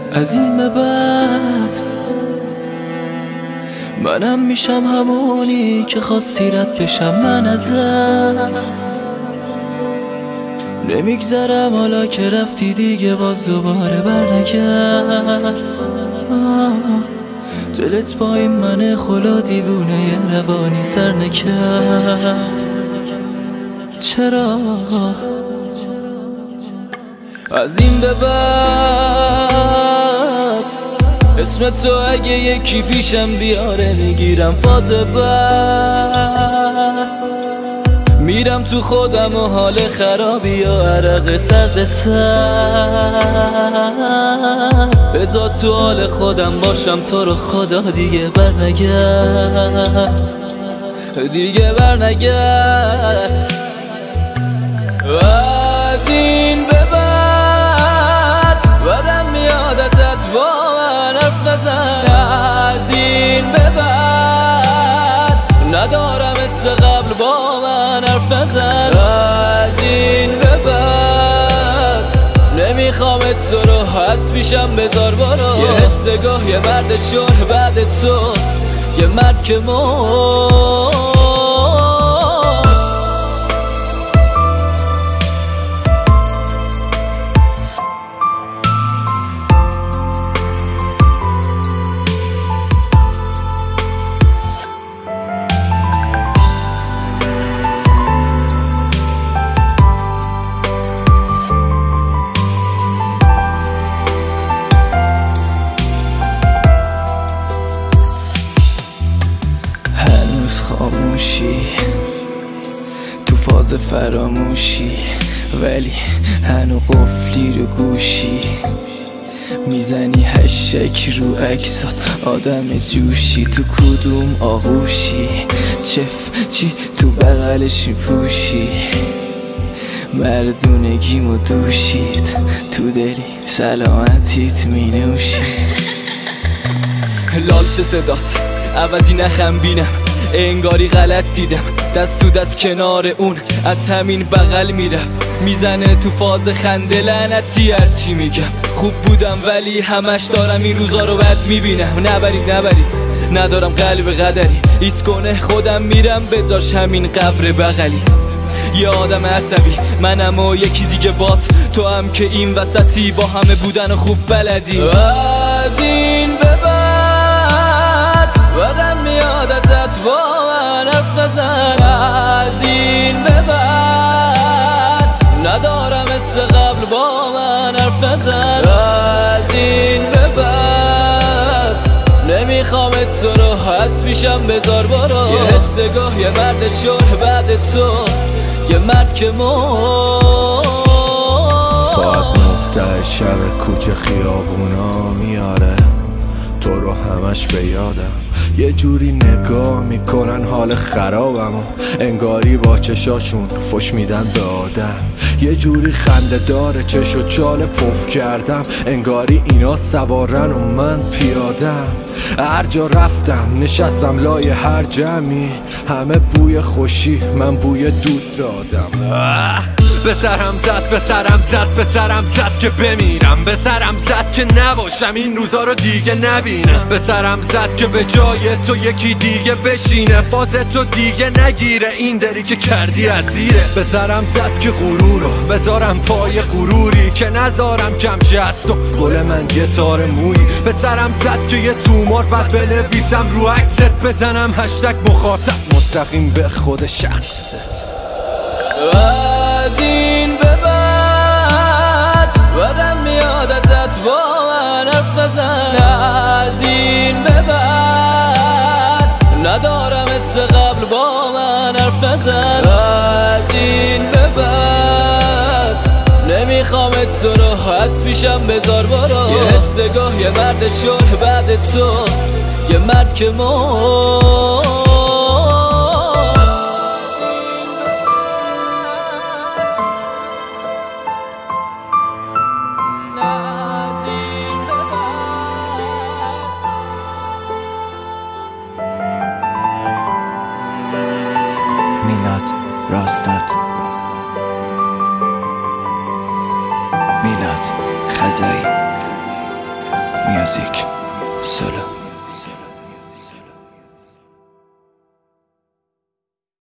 از این به بعد منم میشم همونی که خواستی رد بشم من ازت. نمیگذرم حالا که رفتی دیگه باز دوباره برنگرد. دلت با این من خلا دیوونه روانی سر نکرد. چرا از این به بعد اسم تو اگه یکی پیشم بیاره میگیرم فاز بعد. میرم تو خودم و حال خرابی و عرق سرد سر. بذار تو حال خودم باشم تو رو خدا دیگه برنگرد. دیگه برنگرد. از این به بعد بدم میاد ازت با من حرف نزن. از این به بعد ندارم مثل قبل با من حرف نزن. از این به بعد نمیخوام تو رو حس پیشم بذار برو. یه حس گاه یه مرد شور بعد تو یه مرد که خاموشی تو فاز فراموشی، ولی هنو قفلی رو گوشی میزنی هشک رو عکسات. آدم جوشی تو کدوم آغوشی، چف چی تو بغلش میپوشی. مردونگیمو دوشید تو دلی سلامتیت مینوشی. لالش صدات عوضی نخم بینم، انگاری غلط دیدم. دست تو دست کنار اون از همین بغل میرفت. میزنه تو فاز خنده لعنتی هرچی میگم. خوب بودم ولی همش دارم این روزا رو بد میبینم. نبرید ندارم قلب قدری. ایست کنه خودم میرم به جاش همین قبر بغلی. یه آدم عصبی منم و یکی دیگه بات. تو هم که این وسطی با همه بودن خوب بلدی. از این به بعد بدم میاد ازت با من حرف نزن. از این به بعد ندارم مثل قبل با من حرف نزن. از این به بعد نمیخوام تو رو حس پیشم بذار برو. یه حس گاه یه مرد شور بعد تو یه مرد که ساعت 9 شب کوچه خیابونا میاره تو رو همش به یادم. یه جوری نگاه میکنن حال خرابمو، انگاری با چشاشون فش میدن به آدم. یه جوری خنده داره چش و چال پف کردم، انگاری اینا سوارن و من پیادم. هر جا رفتم نشستم لای هر جمعی، همه بوی خوشی من بوی دود دادم. به سرم زد که بمیرم. به سرم زد که نباشم این روزا رو دیگه نبینم. به سرم زد که به جای تو یکی دیگه بشینه، فاز تو دیگه نگیره این دری که کردی از زیره. به سرم زد که غرور رو بذارم پای غروری، که نذارم کم جست و گل من یه تار مویی. به سرم زد که یه تومار بعد بنویسم رو عکست، بزنم هشتگ مخاطب مستقیم به خود شخصت. از این به بعد بدم میاد ازت با من حرف نزن. از این به بعد ندارم مثل قبل با من حرف نزن. از این به بعد نمیخوام تو رو حس پیشم بذار برو. یه حس گاه یه مرد شور بعد تو یه مرد که میلاد راستاد، میلاد خزایی. میوزیک سولو.